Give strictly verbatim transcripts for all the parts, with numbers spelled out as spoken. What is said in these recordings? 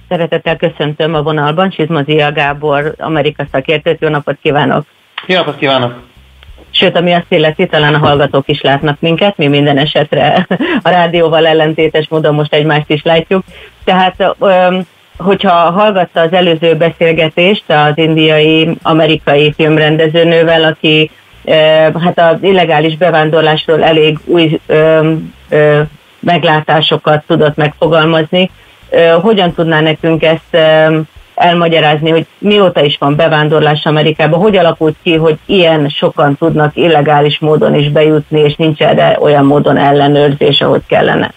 Szeretettel köszöntöm a vonalban Csizmazia Gábor, Amerika szakértőt. Jó napot kívánok! Jó napot kívánok! Sőt, ami azt illeti, talán a hallgatók is látnak minket, mi minden esetre a rádióval ellentétes módon most egymást is látjuk. Tehát, hogyha hallgatta az előző beszélgetést az indiai-amerikai filmrendezőnővel, aki hát az illegális bevándorlásról elég új ö, ö, meglátásokat tudott megfogalmazni, hogyan tudná nekünk ezt elmagyarázni, hogy mióta is van bevándorlás Amerikában, hogy alakult ki, hogy ilyen sokan tudnak illegális módon is bejutni, és nincs erre olyan módon ellenőrzés, ahogy kellene?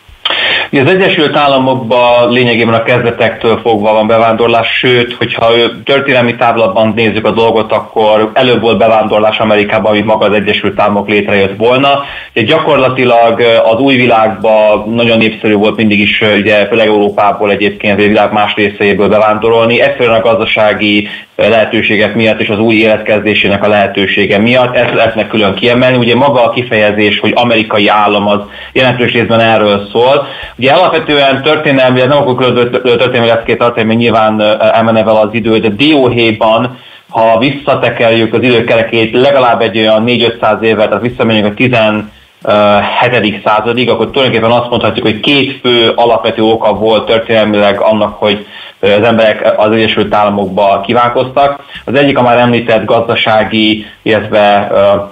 Az Egyesült Államokban lényegében a kezdetektől fogva van bevándorlás, sőt, hogyha történelmi távlatban nézzük a dolgot, akkor előbb volt bevándorlás Amerikában, mint maga az Egyesült Államok létrejött volna. Gyakorlatilag az új világban nagyon népszerű volt mindig is, ugye, főleg Európából egyébként, a világ más részeiből bevándorolni. Egyszerűen a gazdasági lehetőségek miatt és az új életkezdésének a lehetősége miatt, ezt lehetne külön kiemelni. Ugye maga a kifejezés, hogy amerikai állam, az jelentős részben erről szól. Ugye alapvetően történelmileg, nem akkor különböző történelmi leckét tartani, mert nyilván elmenne vele az idő, de dióhéjban, ha visszatekerjük az időkerekét legalább egy olyan négy-ötszáz évet, tehát visszamegyünk a tizenhetedik századig, akkor tulajdonképpen azt mondhatjuk, hogy két fő alapvető oka volt történelmileg annak, hogy az emberek az Egyesült Államokba kívánkoztak. Az egyik a már említett gazdasági, illetve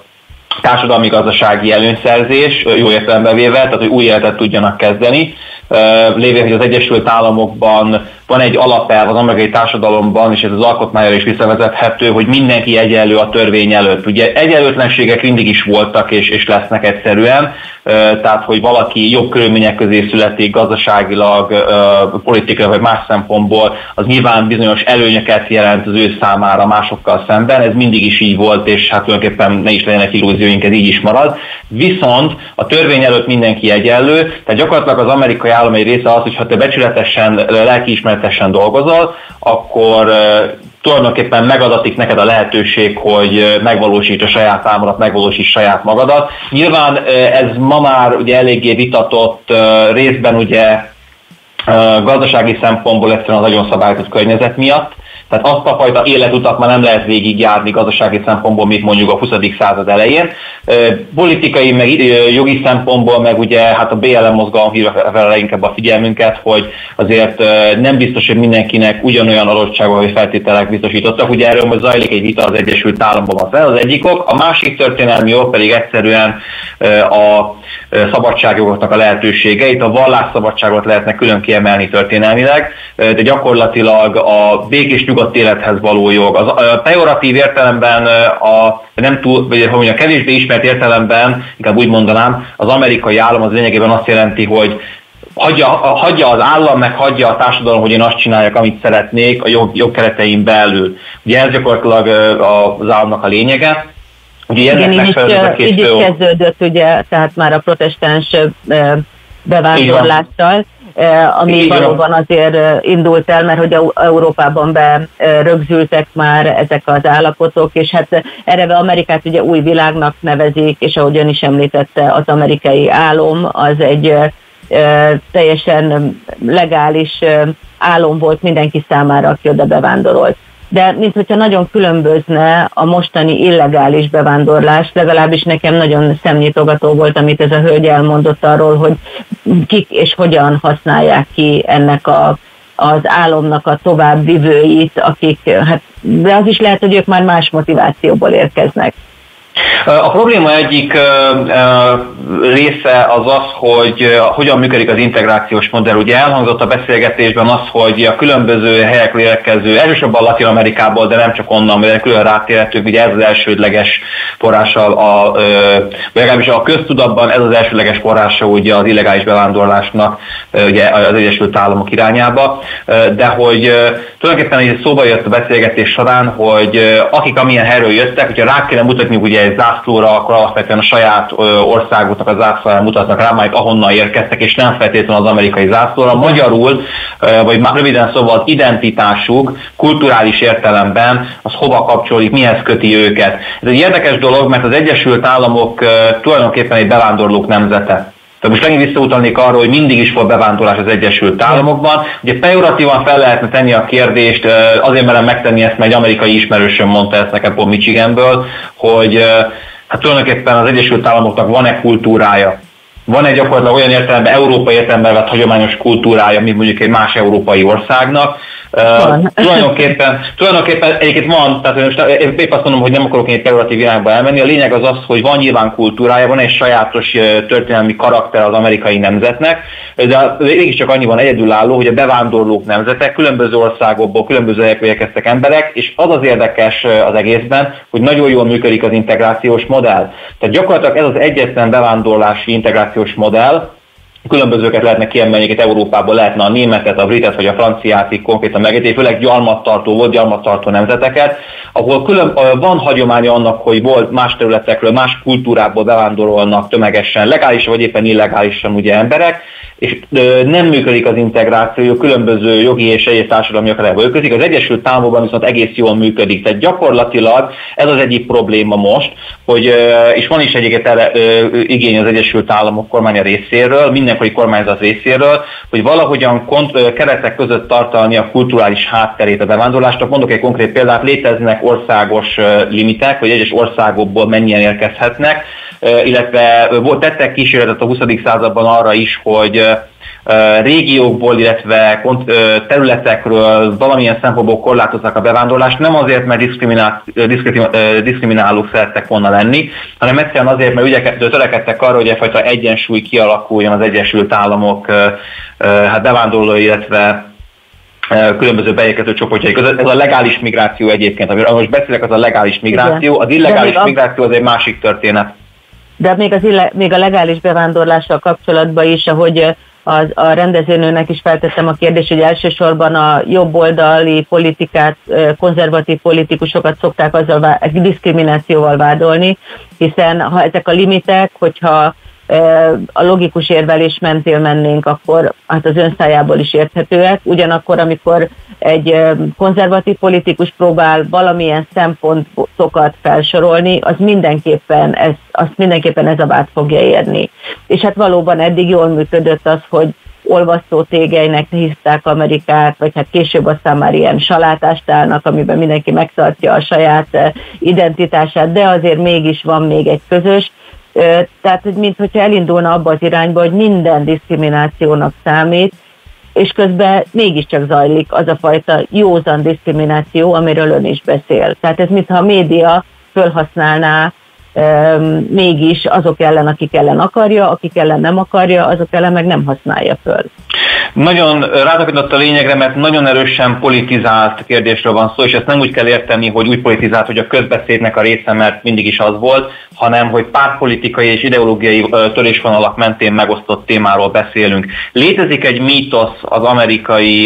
társadalmi-gazdasági előnyszerzés, jó értelemben véve, tehát hogy új életet tudjanak kezdeni. Lévén, hogy az Egyesült Államokban van egy alapelv az amerikai társadalomban, és ez az alkotmányra is visszavezethető, hogy mindenki egyenlő a törvény előtt. Ugye egyenlőtlenségek mindig is voltak, és, és lesznek egyszerűen, tehát hogy valaki jobb körülmények közé születik gazdaságilag, politikai vagy más szempontból, az nyilván bizonyos előnyöket jelent az ő számára másokkal szemben, ez mindig is így volt, és hát tulajdonképpen ne is legyenek illúzióink, ez így is marad. Viszont a törvény előtt mindenki egyenlő, tehát gyakorlatilag az amerikai állam egy része az, hogy ha te becsületesen, lelkiismeretesen dolgozol, akkor tulajdonképpen megadatik neked a lehetőség, hogy megvalósíts a saját álmodat, megvalósíts saját magadat. Nyilván ez ma már ugye eléggé vitatott, részben ugye gazdasági szempontból egyszerűen az nagyon szabályozott környezet miatt. Tehát azt a fajta életutat már nem lehet végigjárni gazdasági szempontból, mint mondjuk a huszadik század elején. Politikai, meg jogi szempontból, meg ugye hát a bé el em mozgalom hívja fel inkább a figyelmünket, hogy azért nem biztos, hogy mindenkinek ugyanolyan adottságok vagy feltételek biztosítottak. Ugye erről most zajlik egy vita az Egyesült Államokban, fel az egyik ok. A másik történelmi ok pedig egyszerűen a szabadságjogoknak a lehetősége. Itt a vallásszabadságot lehetne külön kiemelni történelmileg, de gyakorlatilag a békés nyugodt élethez való jog. Az a pejoratív értelemben, a nem túl, vagy hogy a kevésbé ismert értelemben, inkább úgy mondanám, az amerikai állam az lényegében azt jelenti, hogy hagyja, hagyja az állam, meg hagyja a társadalom, hogy én azt csináljak, amit szeretnék a jog, jogkereteim belül. Ugye ez gyakorlatilag az államnak a lényege. Ugye igen, így, is, így is kezdődött, ugye, tehát már a protestáns bevándorlással, ami igen, valóban azért indult el, mert hogy Európában berögzültek már ezek az állapotok, és hát erre Amerikát ugye új világnak nevezik, és ahogy ön is említette, az amerikai álom az egy teljesen legális álom volt mindenki számára, aki oda bevándorolt. De minthogyha nagyon különbözne a mostani illegális bevándorlás, legalábbis nekem nagyon szemnyitogató volt, amit ez a hölgy elmondott arról, hogy kik és hogyan használják ki ennek a, az álomnak a továbbvivőit, akik, hát, de az is lehet, hogy ők már más motivációból érkeznek. A probléma egyik része az az, hogy hogyan működik az integrációs modell. Ugye elhangzott a beszélgetésben az, hogy a különböző helyekről érkező, elsősorban Latin-Amerikából, de nem csak onnan, mert külön rátérhetők, ugye ez az elsődleges forrása, a, vagy legalábbis a köztudatban ez az elsődleges forrása ugye az illegális bevándorlásnak ugye az Egyesült Államok irányába, de hogy tulajdonképpen egy szóba jött a beszélgetés során, hogy akik amilyen helyről jöttek, hogyha rá kéne mutatni ugye egy zászlóra, akkor alapvetően a saját országuknak a zászlóra mutatnak rá, majd ahonnan érkeztek, és nem feltétlenül az amerikai zászlóra. Magyarul, vagy már röviden szóval az identitásuk kulturális értelemben az hova kapcsolódik, mihez köti őket. Ez egy érdekes dolog, mert az Egyesült Államok tulajdonképpen egy bevándorlók nemzete. Tehát most megint visszautalnék arra, hogy mindig is volt bevándorlás az Egyesült Államokban. Ugye pejoratívan fel lehetne tenni a kérdést, azért merem megtenni ezt, mert egy amerikai ismerősöm mondta ezt nekem pont Michiganből, hogy hát tulajdonképpen az Egyesült Államoknak van-e kultúrája? Van-e gyakorlatilag olyan értelemben, európai értelemben vett hagyományos kultúrája, mint mondjuk egy más európai országnak? Uh, tulajdonképpen, tulajdonképpen egyébként van, tehát most épp azt mondom, hogy nem akarok egy pejoratív irányba elmenni, a lényeg az az, hogy van nyilván kultúrája, van egy sajátos történelmi karakter az amerikai nemzetnek, de mégiscsak annyi van egyedülálló, hogy a bevándorlók nemzetek, különböző országokból, különböző helyekről érkeztek emberek, és az az érdekes az egészben, hogy nagyon jól működik az integrációs modell. Tehát gyakorlatilag ez az egyetlen bevándorlási integrációs modell, különbözőket lehetne kiemelni, itt Európában lehetne a németet, a britet vagy a franciát így konkrétan megérteni, főleg gyarmattartó, volt gyarmattartó nemzeteket, ahol külön, van hagyománya annak, hogy volt más területekről, más kultúrákból bevándorolnak tömegesen, legálisan vagy éppen illegálisan ugye emberek, és nem működik az integráció, különböző jogi és egyéb társadalmi akadályokba ütközik. Az Egyesült Államokban viszont egész jól működik. Tehát gyakorlatilag ez az egyik probléma most, hogy, és van is egyébként erre igény az Egyesült Államok kormánya részéről, mindenkori kormányzat részéről, hogy valahogyan kont- keretek között tartani a kulturális hátterét a bevándorlásnak. Mondok egy konkrét példát, léteznek országos limitek, hogy egyes országokból mennyien érkezhetnek, illetve tettek kísérletet a huszadik században arra is, hogy régiókból, illetve területekről valamilyen szempontból korlátozzák a bevándorlást, nem azért, mert diszkriminálók szerettek volna lenni, hanem egyszerűen azért, mert ügyeket törekedtek arra, hogy egyfajta egyensúly kialakuljon az Egyesült Államok hát bevándorlói, illetve különböző beérkező csoportjaik. Ez a legális migráció egyébként, amiről most beszélek, az a legális migráció, az illegális migráció az egy másik történet. De még, az ille, még a legális bevándorlással kapcsolatban is, ahogy az, a rendezőnőnek is feltettem a kérdést, hogy elsősorban a jobboldali politikát, konzervatív politikusokat szokták azzal diszkriminációval vádolni, hiszen ha ezek a limitek, hogyha a logikus érvelés mentén mennénk, akkor hát az ön szájából is érthetőek. Ugyanakkor, amikor egy konzervatív politikus próbál valamilyen szempontokat felsorolni, az mindenképpen ez, azt mindenképpen ez a vád fogja érni. És hát valóban eddig jól működött az, hogy olvasztó tégelynek hívták Amerikát, vagy hát később aztán már ilyen salátástának, amiben mindenki megtartja a saját identitását, de azért mégis van még egy közös. Tehát, mintha elindulna abba az irányba, hogy minden diszkriminációnak számít, és közben mégiscsak zajlik az a fajta józan diszkrimináció, amiről ön is beszél. Tehát ez mintha a média felhasználná um, mégis azok ellen, akik ellen akarja, akik ellen nem akarja, azok ellen meg nem használja föl. Nagyon rátapintott a lényegre, mert nagyon erősen politizált kérdésről van szó, és ezt nem úgy kell érteni, hogy úgy politizált, hogy a közbeszédnek a része, mert mindig is az volt, hanem hogy pártpolitikai és ideológiai törésvonalak mentén megosztott témáról beszélünk. Létezik egy mítosz az amerikai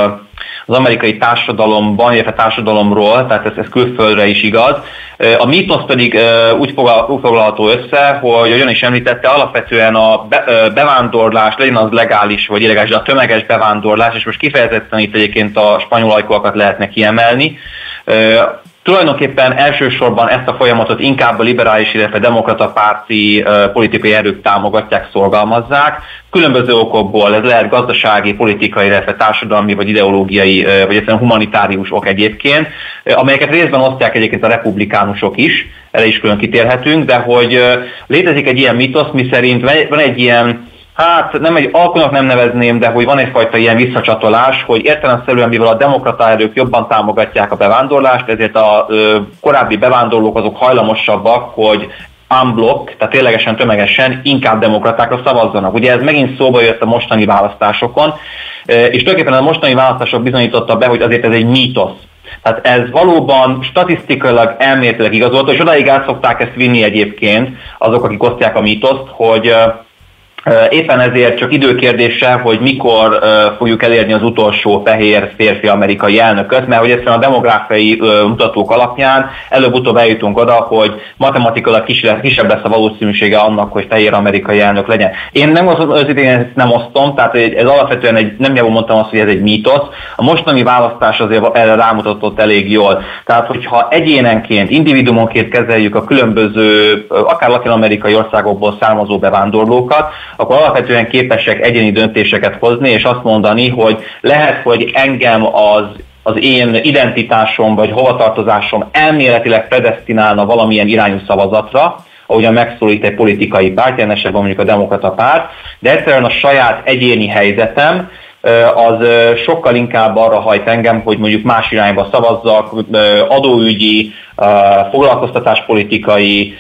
az amerikai társadalomban, illetve társadalomról, tehát ez, ez külföldre is igaz. A mítosz pedig úgy foglalható össze, hogy olyan is említette, alapvetően a bevándorlás, legyen az legális vagy illegális, de a tömeges bevándorlás, és most kifejezetten itt egyébként a spanyol ajkúakat lehetne kiemelni. Tulajdonképpen elsősorban ezt a folyamatot inkább a liberális, illetve demokrata párti uh, politikai erők támogatják, szorgalmazzák. Különböző okokból, ez lehet gazdasági, politikai, illetve társadalmi, vagy ideológiai, uh, vagy egyszerűen humanitárius ok egyébként, uh, amelyeket részben osztják egyébként a republikánusok is, erre is külön kitérhetünk, de hogy uh, létezik egy ilyen mitosz, miszerint van egy ilyen, hát nem egy alkunak nem nevezném, de hogy van egyfajta ilyen visszacsatolás, hogy értelemszerűen, mivel a demokrata erők jobban támogatják a bevándorlást, ezért a ö, korábbi bevándorlók azok hajlamosabbak, hogy unblock, tehát ténylegesen tömegesen inkább demokratákra szavazzanak. Ugye ez megint szóba jött a mostani választásokon, és tulajdonképpen a mostani választások bizonyította be, hogy azért ez egy mítosz. Tehát ez valóban statisztikailag, elméletileg igazolható, és odáig el szokták ezt vinni egyébként azok, akik osztják a mítoszt, hogy éppen ezért csak időkérdése, hogy mikor uh, fogjuk elérni az utolsó fehér férfi amerikai elnököt, mert hogy egyszerűen a demográfiai uh, mutatók alapján előbb-utóbb eljutunk oda, hogy matematikailag kisebb, kisebb lesz a valószínűsége annak, hogy fehér amerikai elnök legyen. Én nem, én nem osztom, tehát ez alapvetően egy, nem jól mondtam azt, hogy ez egy mítosz. A mostani választás azért erre rámutatott elég jól. Tehát, hogyha egyénenként, individumonként kezeljük a különböző, akár latin-amerikai országokból származó bevándorlókat, akkor alapvetően képesek egyéni döntéseket hozni, és azt mondani, hogy lehet, hogy engem az az én identitásom vagy hovatartozásom elméletileg predesztinálna valamilyen irányú szavazatra, ahogyan megszólít egy politikai párt, ilyen esetben mondjuk a demokrata párt, de egyszerűen a saját egyéni helyzetem az sokkal inkább arra hajt engem, hogy mondjuk más irányba szavazzak, adóügyi, foglalkoztatáspolitikai,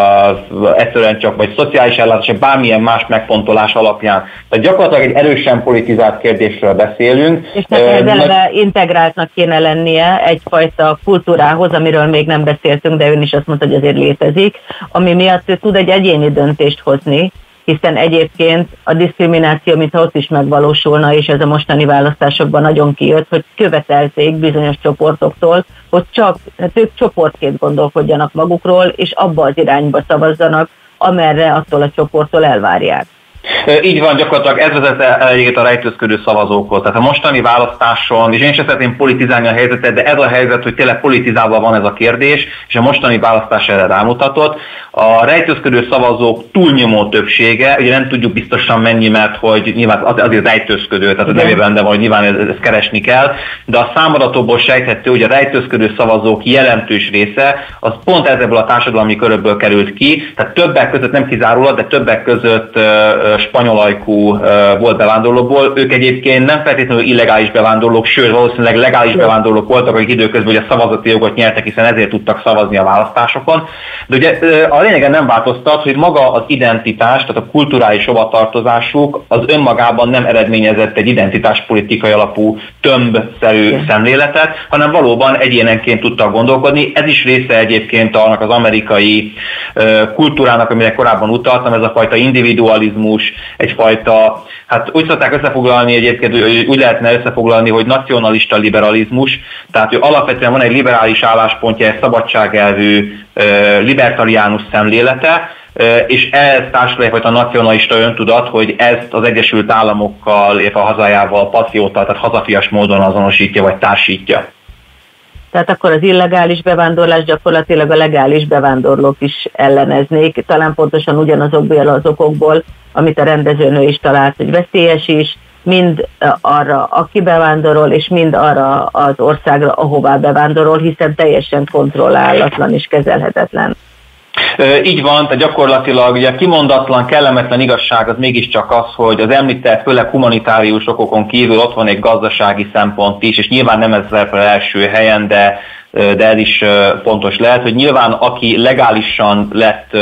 egyszerűen csak vagy szociális ellátás, bármilyen más megfontolás alapján. Tehát gyakorlatilag egy erősen politizált kérdésről beszélünk. És tehát ez eleve integráltnak kéne lennie egyfajta kultúrához, amiről még nem beszéltünk, de ön is azt mondta, hogy azért létezik, ami miatt ő tud egy egyéni döntést hozni, hiszen egyébként a diszkrimináció, mintha ott is megvalósulna, és ez a mostani választásokban nagyon kijött, hogy követelték bizonyos csoportoktól, hogy csak hát ők csoportként gondolkodjanak magukról, és abba az irányba szavazzanak, amerre attól a csoporttól elvárják. Így van, gyakorlatilag ez vezet egyébként a rejtőzködő szavazókhoz. Tehát a mostani választáson, és én sem szeretném politizálni a helyzetet, de ez a helyzet, hogy tényleg politizálva van ez a kérdés, és a mostani választás erre rámutatott. A rejtőzködő szavazók túlnyomó többsége, ugye nem tudjuk biztosan mennyi, mert hogy nyilván azért rejtőzködő, tehát a nevében, de hogy nyilván ezt, ezt keresni kell, de a számadatokból sejthető, hogy a rejtőzködő szavazók jelentős része, az pont ebből a társadalmi körökből került ki, tehát többek között, nem kizárólag, de többek között spanyolajkú volt bevándorlókból. Ők egyébként nem feltétlenül illegális bevándorlók, sőt valószínűleg legális bevándorlók voltak, akik időközben ugye szavazati jogot nyertek, hiszen ezért tudtak szavazni a választásokon. De ugye a lényegen nem változtat, hogy maga az identitás, tehát a kulturális hovatartozásuk az önmagában nem eredményezett egy identitáspolitikai alapú tömbszerű Igen. szemléletet, hanem valóban egyénenként tudtak gondolkodni. Ez is része egyébként annak az amerikai kultúrának, amire korábban utaltam, ez a fajta individualizmus, egyfajta, hát úgy szokták összefoglalni egyébként, úgy lehetne összefoglalni, hogy nacionalista liberalizmus, tehát hogy alapvetően van egy liberális álláspontja, egy szabadságelvű, libertariánus szemlélete, és ez társul egyfajta nacionalista öntudat, hogy ezt az Egyesült Államokkal, illetve a hazájával patrióta, tehát hazafias módon azonosítja vagy társítja. Tehát akkor az illegális bevándorlás gyakorlatilag a legális bevándorlók is elleneznék, talán pontosan ugyanazokból az okokból, amit a rendezőnő is talált, hogy veszélyes is, mind arra, aki bevándorol, és mind arra az országra, ahová bevándorol, hiszen teljesen kontrollálatlan és kezelhetetlen. Így van, tehát gyakorlatilag ugye kimondatlan, kellemetlen igazság az mégiscsak az, hogy az említett, főleg humanitárius okokon kívül ott van egy gazdasági szempont is, és nyilván nem ez szerepel első helyen, de, de ez is fontos lehet, hogy nyilván aki legálisan lett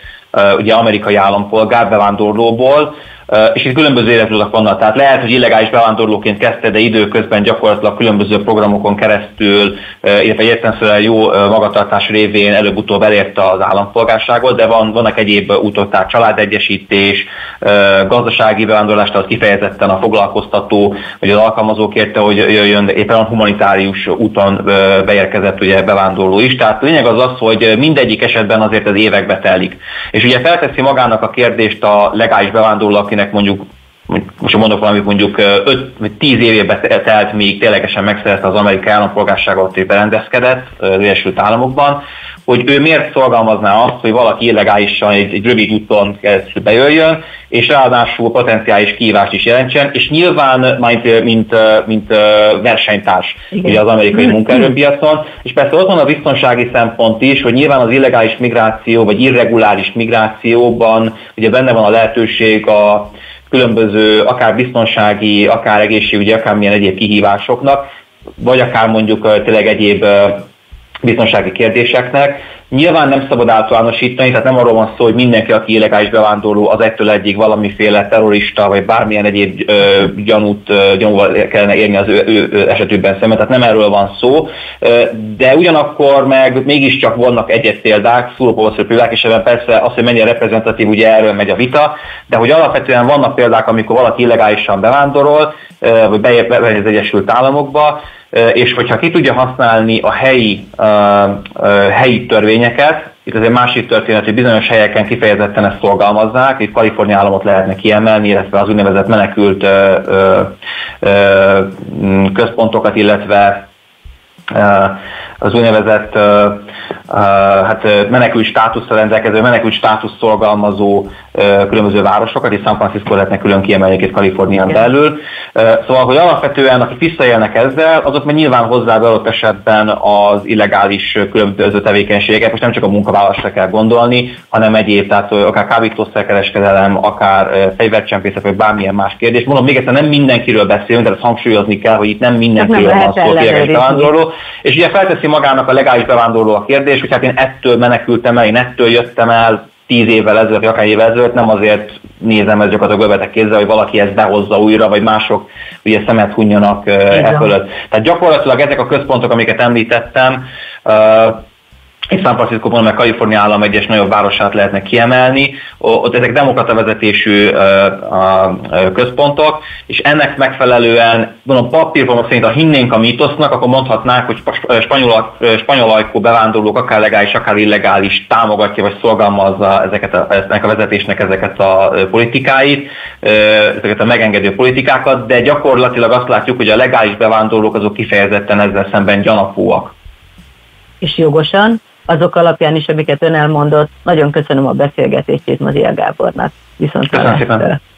ugye amerikai állampolgár bevándorlóból, és itt különböző életutak vannak, tehát lehet, hogy illegális bevándorlóként kezdte, de időközben gyakorlatilag különböző programokon keresztül, illetve értelemszerűen jó magatartás révén előbb-utóbb elérte az állampolgárságot, de van, vannak egyéb útok, tehát családegyesítés, gazdasági bevándorlás, tehát kifejezetten a foglalkoztató, vagy az alkalmazó kérte, hogy jöjjön, éppen a humanitárius úton beérkezett ugye bevándorló is. Tehát a lényeg az az, hogy mindegyik esetben azért az évekbe telik. És ugye felteszi magának a kérdést a legális bevándorló, akinek mondjuk, most mondok valamit, mondjuk öt vagy tíz évében telt, még ténylegesen megszerezte az amerikai állampolgárságot és berendezkedett az Egyesült Államokban, hogy ő miért szorgalmazná azt, hogy valaki illegálisan egy, egy rövid úton keresztül bejöjjön, és ráadásul potenciális kihívást is jelentsen, és nyilván mint, mint, mint versenytárs ugye az amerikai munkaerőpiacon, és persze ott van a biztonsági szempont is, hogy nyilván az illegális migráció, vagy irreguláris migrációban ugye benne van a lehetőség a különböző, akár biztonsági, akár egészségügyi, akár milyen egyéb kihívásoknak, vagy akár mondjuk tényleg egyéb biztonsági kérdéseknek. Nyilván nem szabad általánosítani, tehát nem arról van szó, hogy mindenki, aki illegális bevándorló, az egytől egyig valamiféle terrorista, vagy bármilyen egyéb ö, gyanút, ö, gyanúval kellene érni az ő, ő, ő esetükben szemben, tehát nem erről van szó, de ugyanakkor meg mégiscsak vannak egyet példák, szúrópolvaszról példák, és ebben persze az, hogy mennyire reprezentatív, ugye erről megy a vita, de hogy alapvetően vannak példák, amikor valaki illegálisan bevándorol, vagy bemegy az Egyesült Államokba, és hogyha ki tudja használni a helyi, uh, uh, helyi törvényeket, itt az egy másik történet, hogy bizonyos helyeken kifejezetten ezt szorgalmazzák, itt Kalifornia államot lehetne kiemelni, illetve az úgynevezett menekült uh, uh, uh, központokat, illetve uh, az úgynevezett uh, uh, hát menekült státusszal rendelkező, menekült státusz szorgalmazó uh, különböző városokat, és San Francisco lehetne külön kiemelni itt Kalifornián belül. Uh, szóval, hogy alapvetően akik visszaélnek ezzel, azok meg nyilván hozzá adott esetben az illegális különböző tevékenységek, most nem csak a munkavállalásra kell gondolni, hanem egyéb, tehát akár kábítószerkereskedelem, akár fegyvercsempészet, vagy bármilyen más kérdés. Mondom, még egyszer nem mindenkiről beszélünk, de ezt hangsúlyozni kell, hogy itt nem mindenkiről van szó, illegális bevándorló. És ugye felteszi magának a legális bevándorló a kérdés, hogy hát én ettől menekültem el, én ettől jöttem el tíz évvel ezelőtt, vagy akár évvel ezelőtt, nem azért nézem ezt gyakorlatilag göbetek kézzel, hogy valaki ezt behozza újra, vagy mások ugye szemet hunjanak e fölött. Tehát gyakorlatilag ezek a központok, amiket említettem, és San Francisco-ban, meg Kalifornia állam egyes nagyobb városát lehetne kiemelni, ott ezek demokrata vezetésű központok, és ennek megfelelően, mondom, papírban szerint, ha hinnénk a mítosznak, akkor mondhatnák, hogy spanyol, spanyol ajkú bevándorlók, akár legális, akár illegális támogatja, vagy szorgalmazza ezeket a, eznek a vezetésnek ezeket a politikáit, ezeket a megengedő politikákat, de gyakorlatilag azt látjuk, hogy a legális bevándorlók azok kifejezetten ezzel szemben gyanakvóak. És jogosan, azok alapján is, amiket ön elmondott. Nagyon köszönöm a beszélgetését Mazia Gábornak. Viszont köszönöm szépen.